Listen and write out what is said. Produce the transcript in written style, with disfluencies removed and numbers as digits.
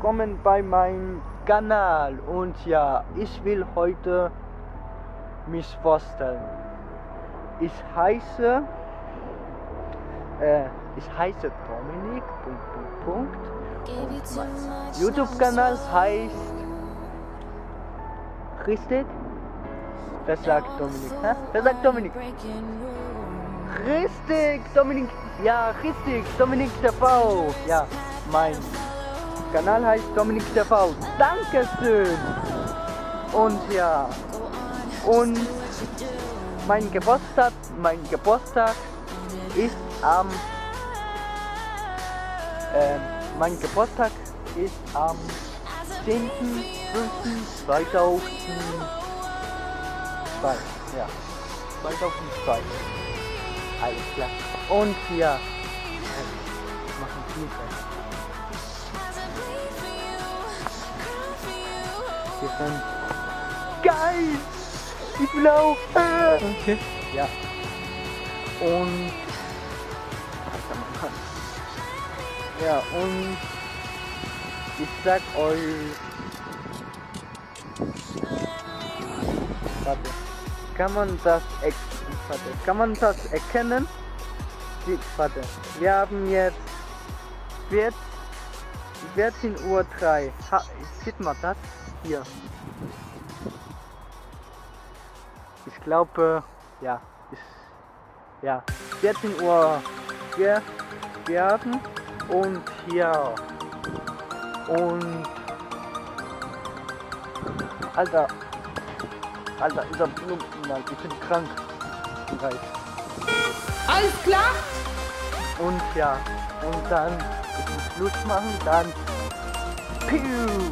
willkommen bei meinem Kanal. Und ja, ich will heute mich vorstellen. Ich heiße Dominik. Und mein YouTube-Kanal heißt richtig? Was sagt Dominik? Hä? Wer sagt Dominik? Richtig, Dominik. Ja, richtig, Dominik TV. Ja, mein Kanal heißt Dominik TV. Dankeschön. Und ja, und mein Geburtstag ist am mein Geburtstag ist am 10.05.2002. Ja, 2002. Alles klar. Und ja, machen Tiefe. Wir sind geil! Ich will auch! Okay. Ja. Und ja, und ich sag euch, warte, kann man das erkennen? Warte, wir haben jetzt 14:03 Uhr. Sieht man das? Hier. Ich glaube, ja, 14 Uhr wir haben und ja, und Alter, dieser Plumpen, Mann, ich bin krank. Alles klar? Und ja, und dann ich muss Schluss machen, dann Piu!